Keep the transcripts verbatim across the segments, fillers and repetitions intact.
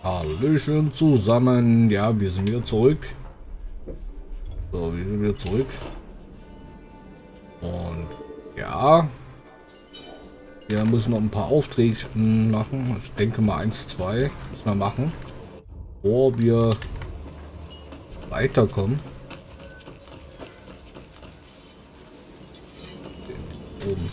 Hallöchen zusammen. Ja, wir sind wieder zurück. So, wir sind wieder zurück. Und ja, wir müssen noch ein paar Aufträge machen. Ich denke mal eins, zwei müssen wir machen, bevor wir weiterkommen. Oben.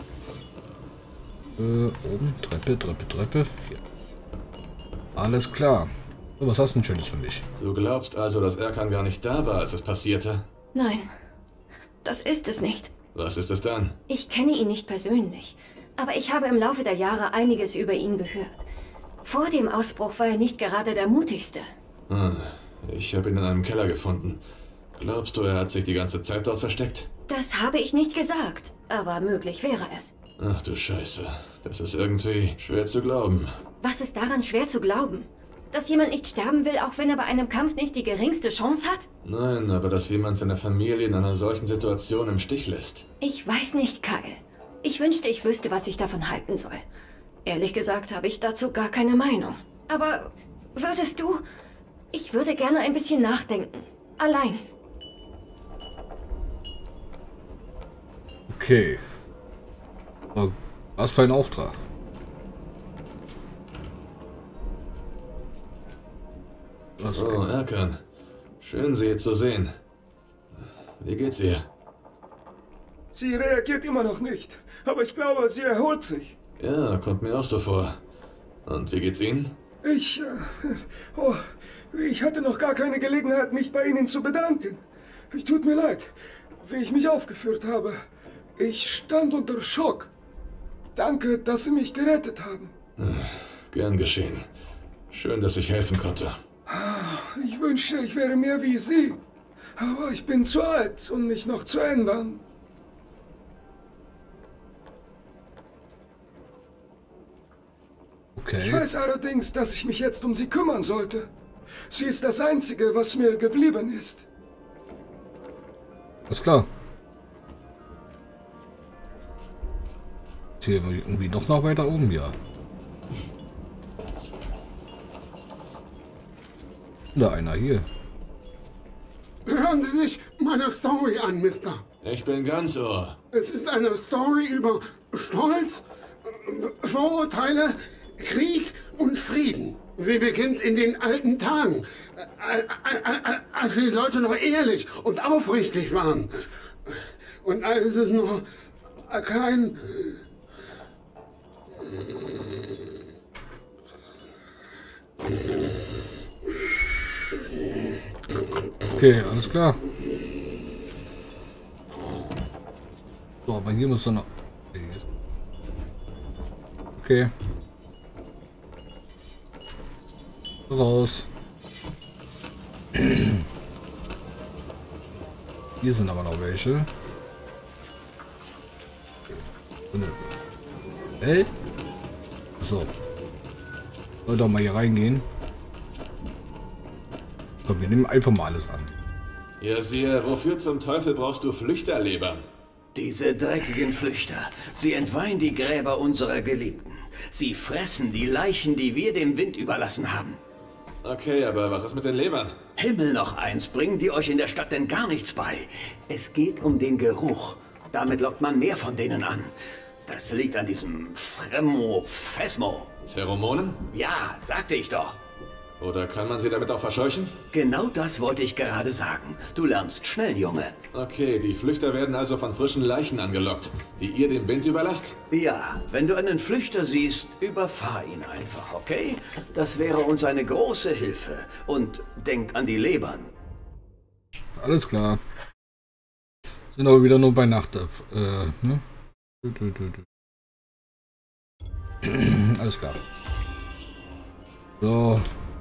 Äh, oben. Treppe, Treppe, Treppe. Hier. Alles klar. So, was hast du denn Schönes für mich? Du glaubst also, dass Erkan gar nicht da war, als es passierte? Nein, das ist es nicht. Was ist es dann? Ich kenne ihn nicht persönlich, aber ich habe im Laufe der Jahre einiges über ihn gehört. Vor dem Ausbruch war er nicht gerade der mutigste. Hm, ich habe ihn in einem Keller gefunden. Glaubst du, er hat sich die ganze Zeit dort versteckt? Das habe ich nicht gesagt, aber möglich wäre es. Ach du Scheiße, das ist irgendwie schwer zu glauben. Was ist daran schwer zu glauben? Dass jemand nicht sterben will, auch wenn er bei einem Kampf nicht die geringste Chance hat? Nein, aber dass jemand seine Familie in einer solchen Situation im Stich lässt. Ich weiß nicht, Kyle. Ich wünschte, ich wüsste, was ich davon halten soll. Ehrlich gesagt habe ich dazu gar keine Meinung. Aber würdest du... Ich würde gerne ein bisschen nachdenken. Allein. Okay. Was für ein Auftrag? Oh, Erkan. Schön, Sie hier zu sehen. Wie geht's ihr? Sie reagiert immer noch nicht, aber ich glaube, sie erholt sich. Ja, kommt mir auch so vor. Und wie geht's Ihnen? Ich... Äh, oh, ich hatte noch gar keine Gelegenheit, mich bei Ihnen zu bedanken. Es tut mir leid, wie ich mich aufgeführt habe. Ich stand unter Schock. Danke, dass Sie mich gerettet haben. Gern geschehen. Schön, dass ich helfen konnte. Ich wünschte, ich wäre mehr wie Sie. Aber ich bin zu alt, um mich noch zu ändern. Okay. Ich weiß allerdings, dass ich mich jetzt um sie kümmern sollte. Sie ist das Einzige, was mir geblieben ist. Alles klar. Ist hier irgendwie noch nach weiter oben? Ja. Da einer hier. Hören Sie sich meine Story an, Mister. Ich bin ganz ohr. Es ist eine Story über Stolz, Vorurteile, Krieg und Frieden. Sie beginnt in den alten Tagen, als die Leute noch ehrlich und aufrichtig waren. Und als es noch kein... Okay, alles klar. So, aber hier muss er noch... Okay. Raus. Hier sind aber noch welche. Hey? So. Soll doch mal hier reingehen. Komm, wir nehmen einfach mal alles an. Ja, siehe, wofür zum Teufel brauchst du Flüchterleber? Diese dreckigen Flüchter, sie entweihen die Gräber unserer Geliebten. Sie fressen die Leichen, die wir dem Wind überlassen haben. Okay, aber was ist mit den Lebern? Himmel noch eins, bringen die euch in der Stadt denn gar nichts bei. Es geht um den Geruch. Damit lockt man mehr von denen an. Das liegt an diesem Fremo Phesmo. Pheromonen? Ja, sagte ich doch. Oder kann man sie damit auch verscheuchen? Genau das wollte ich gerade sagen. Du lernst schnell, Junge. Okay, die Flüchter werden also von frischen Leichen angelockt, die ihr dem Wind überlasst? Ja, wenn du einen Flüchter siehst, überfahr ihn einfach, okay? Das wäre uns eine große Hilfe. Und denk an die Lebern. Alles klar. Sind aber wieder nur bei Nacht. Äh, ne? Alles klar. So.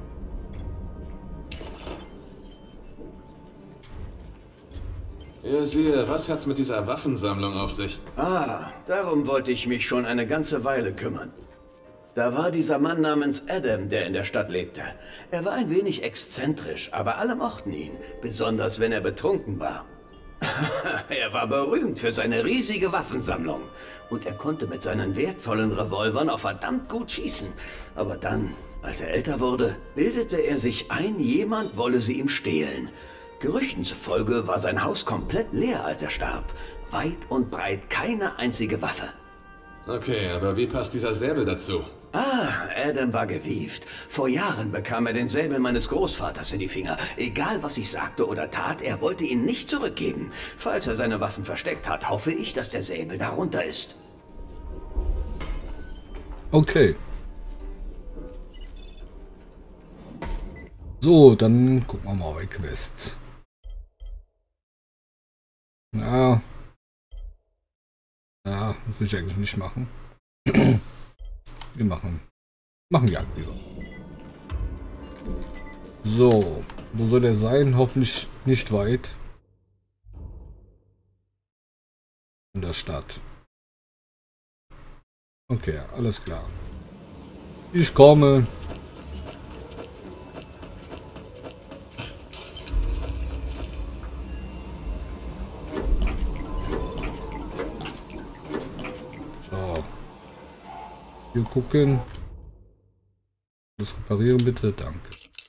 Ja, siehe, was hat's mit dieser Waffensammlung auf sich? Ah, darum wollte ich mich schon eine ganze Weile kümmern. Da war dieser Mann namens Adam, der in der Stadt lebte. Er war ein wenig exzentrisch, aber alle mochten ihn, besonders wenn er betrunken war. Er war berühmt für seine riesige Waffensammlung. Und er konnte mit seinen wertvollen Revolvern auch verdammt gut schießen. Aber dann Als er älter wurde, bildete er sich ein, jemand wolle sie ihm stehlen. Gerüchten zufolge war sein Haus komplett leer, als er starb. Weit und breit keine einzige Waffe. Okay, aber wie passt dieser Säbel dazu? Ah, Adam war gewieft. Vor Jahren bekam er den Säbel meines Großvaters in die Finger. Egal, was ich sagte oder tat, er wollte ihn nicht zurückgeben. Falls er seine Waffen versteckt hat, hoffe ich, dass der Säbel darunter ist. Okay. So, dann gucken wir mal bei Quests. Ja. Ja, das will ich eigentlich nicht machen. Wir machen. Machen Jagd lieber. So. Wo soll der sein? Hoffentlich nicht weit. In der Stadt. Okay, alles klar. Ich komme. Wir gucken. Das reparieren bitte, danke.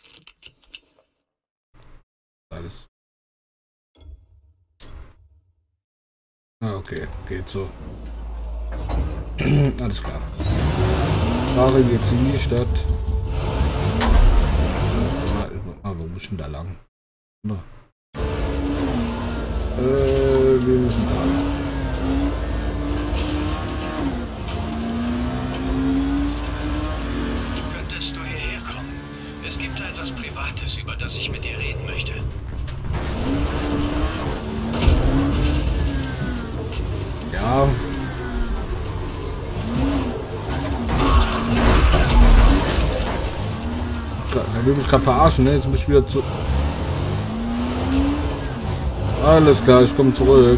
Alles. Ah, okay, geht so. Alles klar. Fahren jetzt in die Stadt. Ah, wo müssen da lang? Na. Äh, wir müssen da lang. Privates, über das ich mit dir reden möchte. Ja. Er will mich gerade verarschen, ne? Jetzt muss ich wieder zu... Alles klar, ich komme zurück.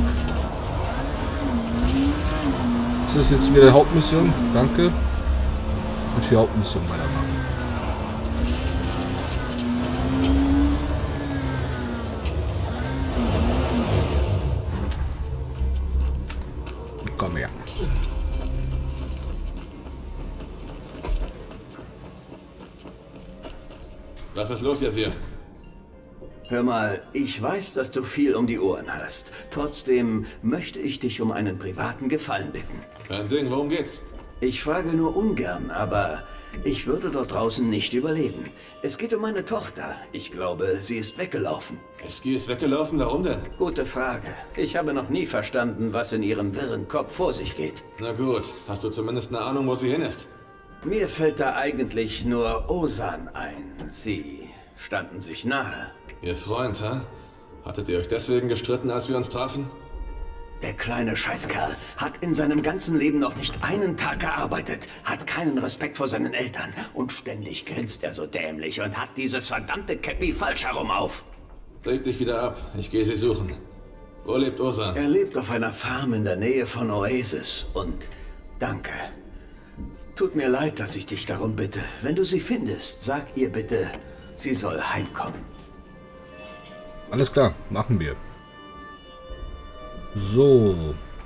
Das ist jetzt wieder Hauptmission. Danke. Und die Hauptmission weitermachen. Komm her. Was ist los, Yazir? Hör mal, ich weiß, dass du viel um die Ohren hast. Trotzdem möchte ich dich um einen privaten Gefallen bitten. Kein Ding, worum geht's? Ich frage nur ungern, aber ich würde dort draußen nicht überleben. Es geht um meine Tochter. Ich glaube, sie ist weggelaufen. Eski ist weggelaufen? Warum denn? Gute Frage. Ich habe noch nie verstanden, was in ihrem wirren Kopf vor sich geht. Na gut, hast du zumindest eine Ahnung, wo sie hin ist? Mir fällt da eigentlich nur Osan ein. Sie standen sich nahe. Ihr Freund, hä? Hattet ihr euch deswegen gestritten, als wir uns trafen? Der kleine Scheißkerl hat in seinem ganzen Leben noch nicht einen Tag gearbeitet, hat keinen Respekt vor seinen Eltern und ständig grinst er so dämlich und hat dieses verdammte Käppi falsch herum auf. Leg dich wieder ab, ich gehe sie suchen. Wo lebt Osan? Er lebt auf einer Farm in der Nähe von Oasis und danke. Tut mir leid, dass ich dich darum bitte. Wenn du sie findest, sag ihr bitte, sie soll heimkommen. Alles klar, machen wir. So.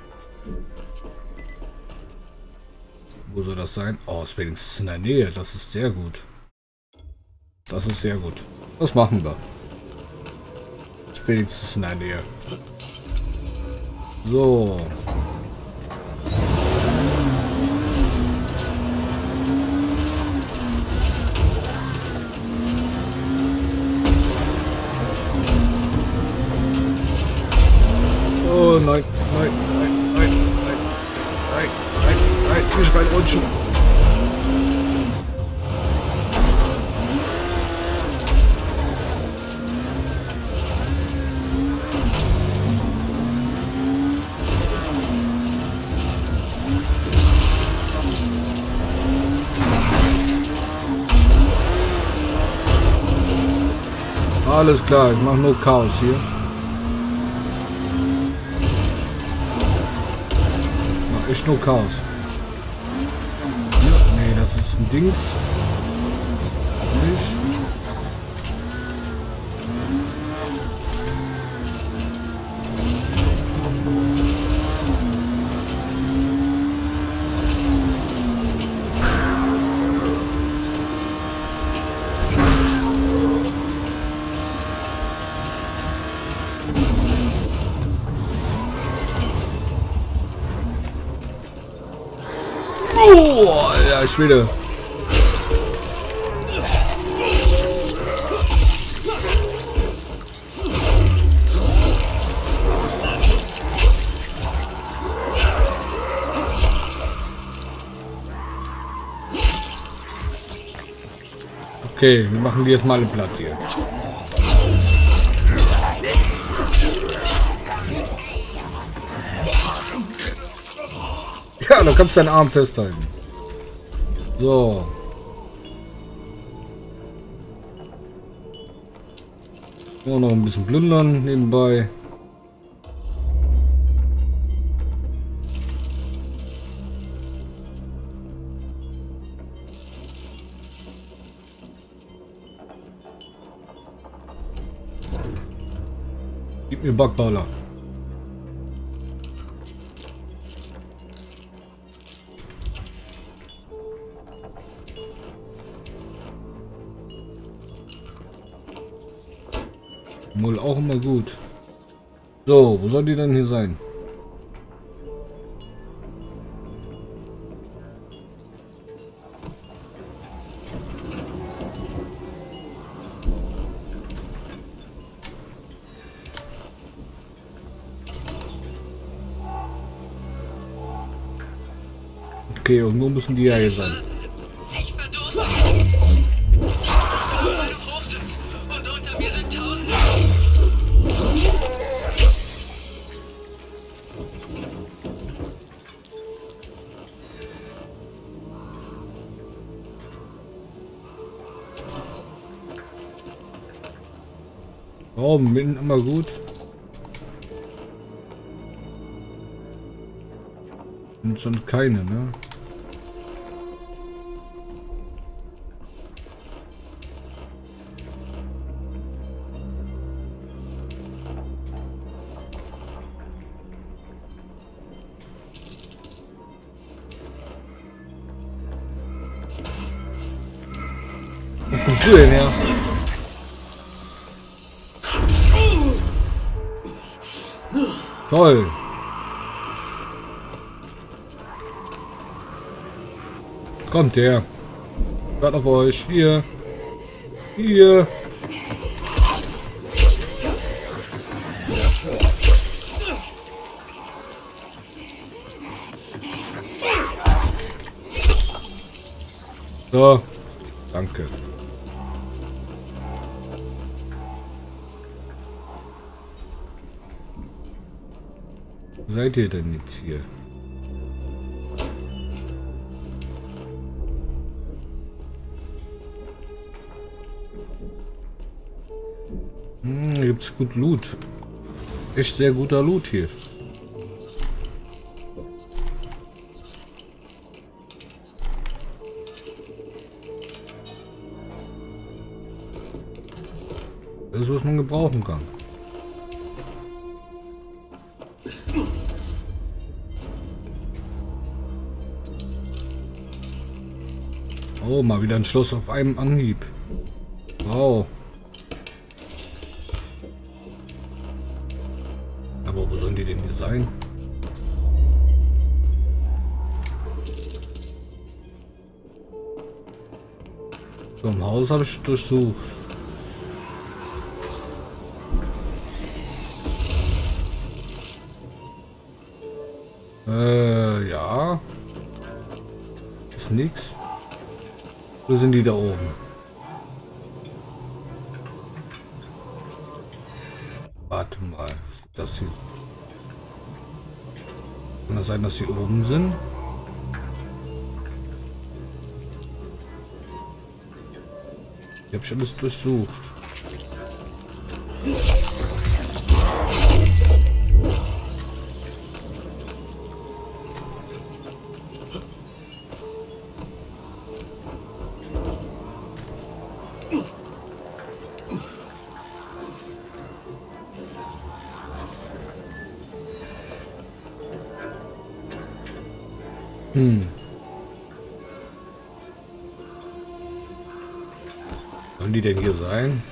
Wo soll das sein? Oh, ist wenigstens in der Nähe. Das ist sehr gut. Das ist sehr gut. Das machen wir. Ist wenigstens in der Nähe. So. Oh nein, nein, nein, nein, nein, nein, nein, nein, nicht reinrutschen. Alles klar, ich mache nur Chaos hier. Echt nur Chaos. Ja, nee, das ist ein Dings. Nicht. Oh, Alter Schwede. Okay, wir machen die jetzt mal platt hier. Ja, da kannst du deinen Arm festhalten. So. Ja, noch ein bisschen plündern nebenbei. Gib mir Backballer. Wohl auch immer gut. So, wo soll die denn hier sein? Okay, irgendwo müssen die ja hier sein. Ich verdurste. Und unter mir sind Tausende. Oh, mitten immer gut. Und sonst keine, ne? Wo kommst du denn her? Toll. Kommt her. Hört auf euch. Hier. Hier. So. Danke. Wo seid ihr denn jetzt hier? Hm, hier gibt's gut Loot. Echt sehr guter Loot hier. Das ist, was man gebrauchen kann. Oh, mal wieder ein Schloss auf einem Anhieb. Wow. Aber wo sollen die denn hier sein? So, im Haus habe ich durchsucht. Äh, ja. Ist nix. Wo sind die da oben? Warte mal. Das hier. Kann das sein, dass sie oben sind? Ich habe schon alles durchsucht. Hm. Sollen die denn hier sein?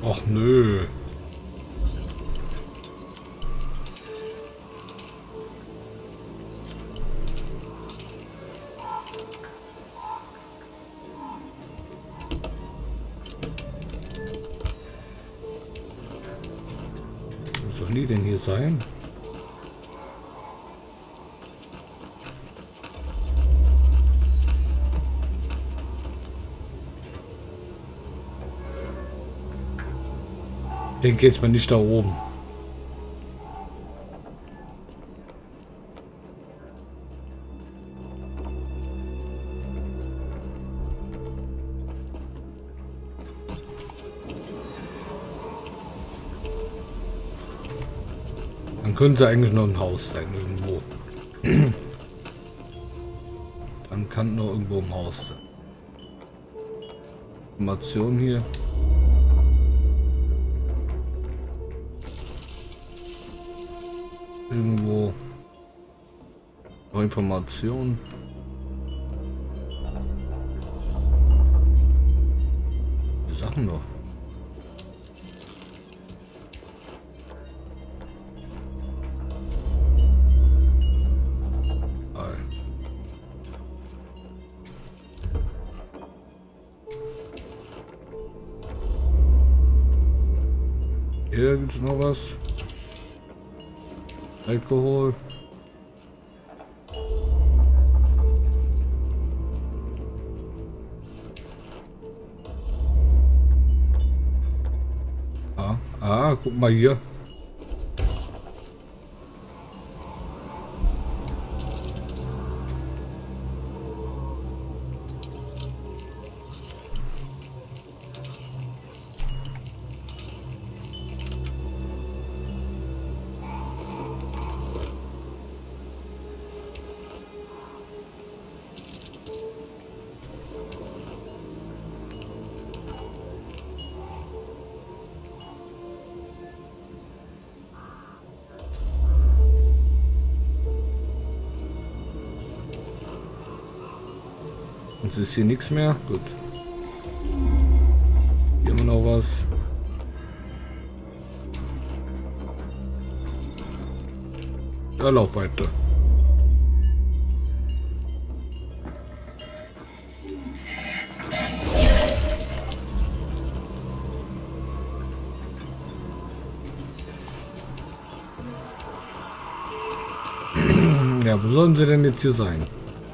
Ach nö. Wo sollen die denn hier sein? Ich denke jetzt mal nicht da oben. Dann könnte eigentlich noch ein Haus sein irgendwo. Dann kann noch irgendwo ein Haus sein. Information hier. Irgendwo noch Informationen. Die Sachen noch. Hier gibt es noch was. Alkohol. Ah, ah, guck mal hier. Jetzt ist hier nichts mehr. Gut. Hier haben wir noch was. Ja, lauf weiter. Ja, wo sollen sie denn jetzt hier sein?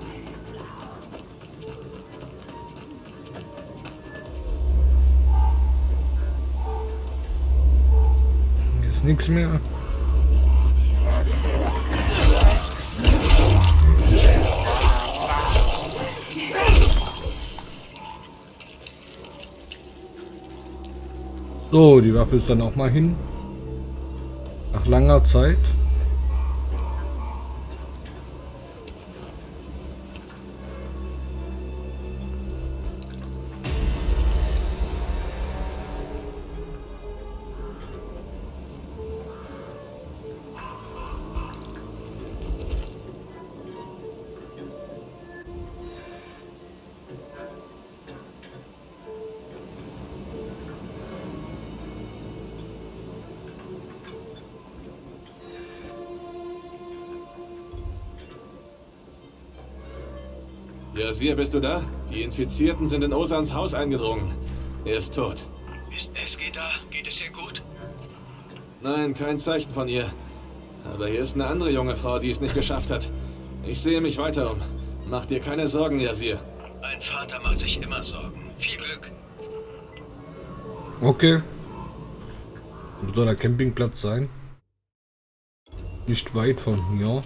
Hier ist nichts mehr. So, die Waffe ist dann auch mal hin. Nach langer Zeit. Yazir, bist du da? Die Infizierten sind in Osans Haus eingedrungen. Er ist tot. Ist Eski da? Geht es ihr gut? Nein, kein Zeichen von ihr. Aber hier ist eine andere junge Frau, die es nicht geschafft hat. Ich sehe mich weiter um. Mach dir keine Sorgen, Yazir. Ein Vater macht sich immer Sorgen. Viel Glück. Okay. Wo soll der Campingplatz sein? Nicht weit von hier.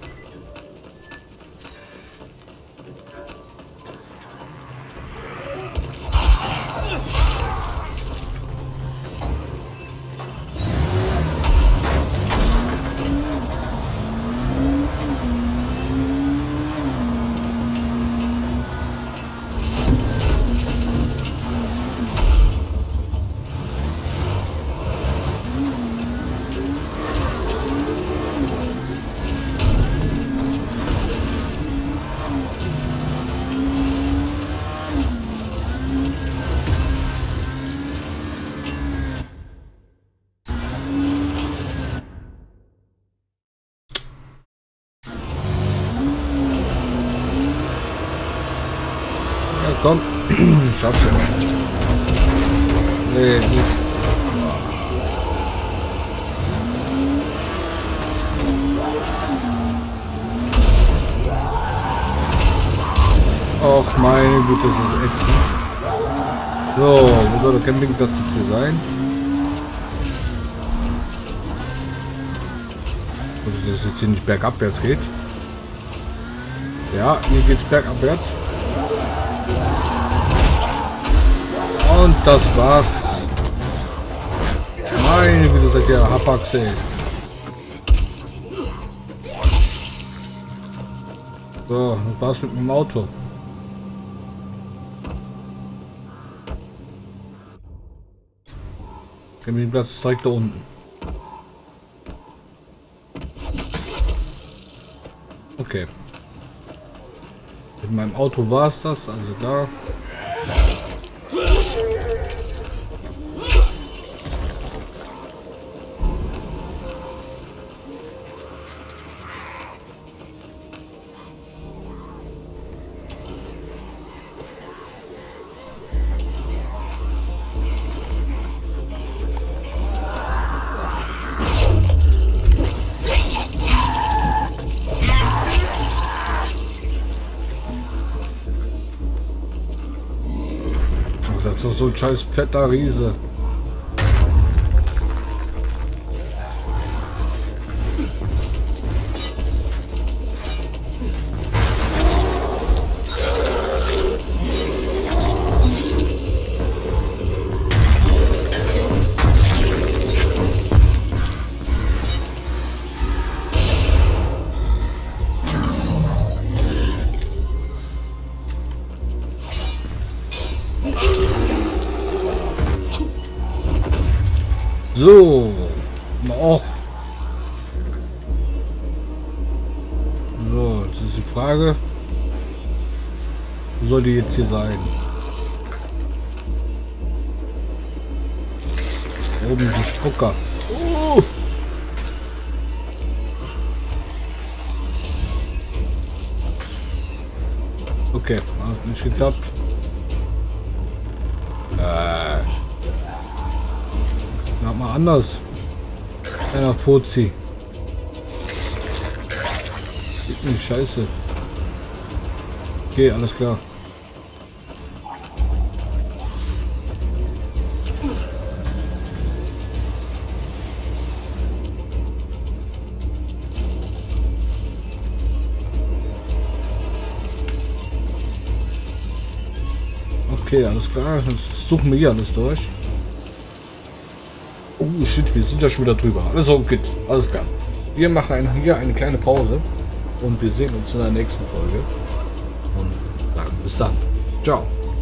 schaff's ja. Nee, nicht. Och, meine Güte, das ist ätzend. So, wo soll der Campingplatz jetzt hier sein? Ob es jetzt hier nicht bergabwärts geht? Ja, hier geht's bergabwärts. Und das war's. Meine Güte, seid ihr Hapaxe. So, das war's mit dem Auto. Campingplatz ist direkt da unten. Okay. Mit meinem Auto war es das, also da. Das ist doch so ein scheiß fetter Riese. So, auch. So, jetzt ist die Frage, wo soll die jetzt hier sein? Oben die Spucker. Oh. Okay, hat nicht geklappt. Äh. Mach mal anders. Einer Fuzzi. Geht nicht scheiße. Okay, alles klar. Okay, alles klar. Jetzt suchen wir hier alles durch. Oh shit, wir sind ja schon wieder drüber. Also gut, alles klar. Wir machen hier eine kleine Pause und wir sehen uns in der nächsten Folge. Und sagen bis dann. Ciao.